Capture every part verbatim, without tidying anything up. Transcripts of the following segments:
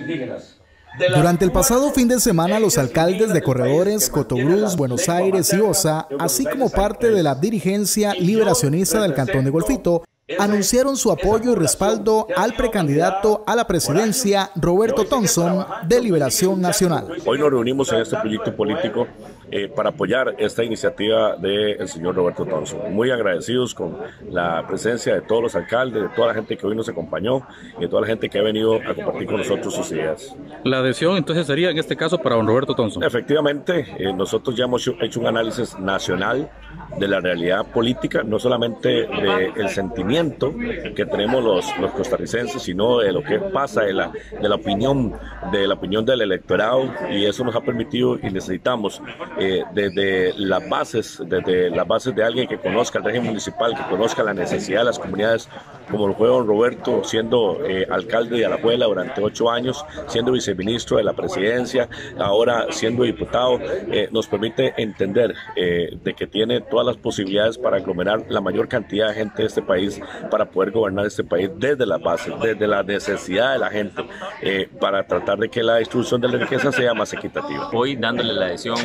indígenas. Durante el pasado fin de semana, los alcaldes de Corredores, Cotobruz, Buenos Aires y Osa, así como parte de la dirigencia liberacionista del Cantón de Golfito, anunciaron su apoyo y respaldo al precandidato a la presidencia, Roberto Thompson, de Liberación Nacional. Hoy nos reunimos en este proyecto político eh, para apoyar esta iniciativa del señor Roberto Thompson. Muy agradecidos con la presencia de todos los alcaldes, de toda la gente que hoy nos acompañó y de toda la gente que ha venido a compartir con nosotros sus ideas. La adhesión entonces sería en este caso para don Roberto Thompson. Efectivamente, eh, nosotros ya hemos hecho un análisis nacional de la realidad política, no solamente del sentimiento que tenemos los, los costarricenses, sino de lo que pasa, de la, de la opinión de la opinión del electorado, y eso nos ha permitido y necesitamos eh, desde las bases, desde las bases de alguien que conozca el régimen municipal, que conozca la necesidad de las comunidades, como lo fue don Roberto, siendo eh, alcalde de Alajuela durante ocho años, siendo viceministro de la presidencia, ahora siendo diputado, eh, nos permite entender eh, de que tiene todas las posibilidades para aglomerar la mayor cantidad de gente de este país, para poder gobernar este país desde las bases, desde la necesidad de la gente, eh, para tratar de que la distribución de la riqueza sea más equitativa. Hoy dándole la adhesión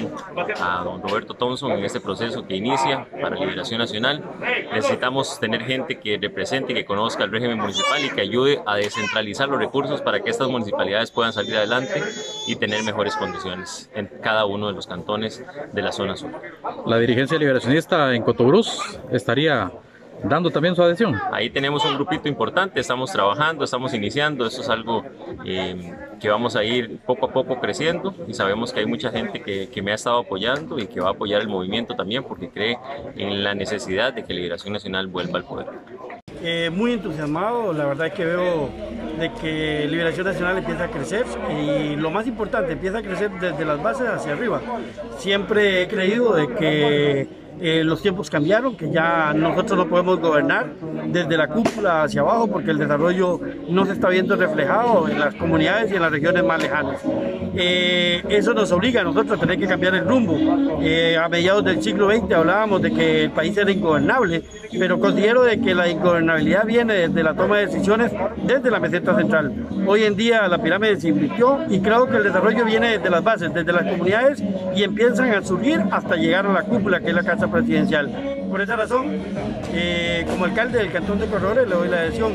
a don Roberto Thompson en este proceso que inicia para Liberación Nacional, necesitamos tener gente que represente y que conozca el régimen municipal y que ayude a descentralizar los recursos para que estas municipalidades puedan salir adelante y tener mejores condiciones en cada uno de los cantones de la zona sur. La dirigencia liberacionista en Cotobruz estaría dando también su adhesión. Ahí tenemos un grupito importante, estamos trabajando, estamos iniciando, esto es algo eh, que vamos a ir poco a poco creciendo, y sabemos que hay mucha gente que, que me ha estado apoyando y que va a apoyar el movimiento también porque cree en la necesidad de que Liberación Nacional vuelva al poder. Eh, muy entusiasmado, la verdad es que veo de que Liberación Nacional empieza a crecer, y lo más importante, empieza a crecer desde las bases hacia arriba. Siempre he creído de que Eh, los tiempos cambiaron, que ya nosotros no podemos gobernar desde la cúpula hacia abajo porque el desarrollo no se está viendo reflejado en las comunidades y en las regiones más lejanas. Eh, eso nos obliga a nosotros a tener que cambiar el rumbo. Eh, a mediados del siglo veinte hablábamos de que el país era ingobernable, pero considero de que la ingobernabilidad viene desde la toma de decisiones desde la meseta central. Hoy en día la pirámide se invirtió y creo que el desarrollo viene desde las bases, desde las comunidades, y empiezan a surgir hasta llegar a la cúpula, que es la casa presidencial. Por esa razón, eh, como alcalde del Cantón de Corredores, le doy la adhesión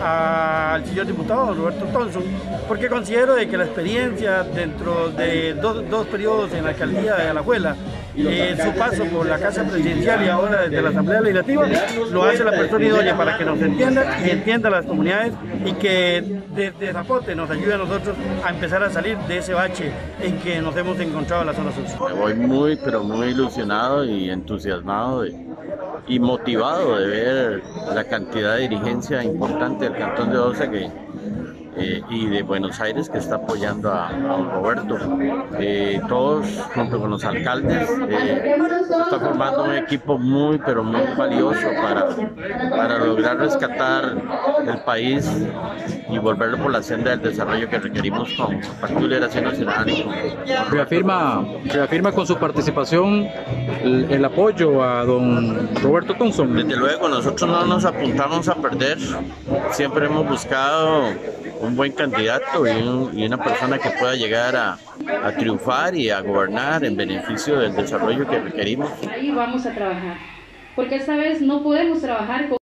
al señor diputado Roberto Thompson, porque considero de que la experiencia dentro de dos, dos periodos en la alcaldía de Alajuela, eh, su paso por la casa presidencial y ahora desde la Asamblea Legislativa, lo hace la persona idónea para que nos entienda y entienda a las comunidades, y que desde Zapote nos ayude a nosotros a empezar a salir de ese bache en que nos hemos encontrado en la zona sur. Me voy muy, pero muy ilusionado y entusiasmado de, y motivado de ver la cantidad de dirigencia importante del Cantón de Osa que Eh, y de Buenos Aires, que está apoyando a, a Roberto. Eh, todos, junto con los alcaldes, eh, está formando un equipo muy, pero muy valioso para, para lograr rescatar el país y volverlo por la senda del desarrollo que requerimos con Partido Liberación Nacional. Y con... Reafirma, reafirma con su participación el, el apoyo a don Roberto Thompson. Desde luego, nosotros no nos apuntamos a perder, siempre hemos buscado un buen candidato y, un, y una persona que pueda llegar a, a triunfar y a gobernar en beneficio del desarrollo que requerimos. Ahí vamos a trabajar, porque esta vez no podemos trabajar con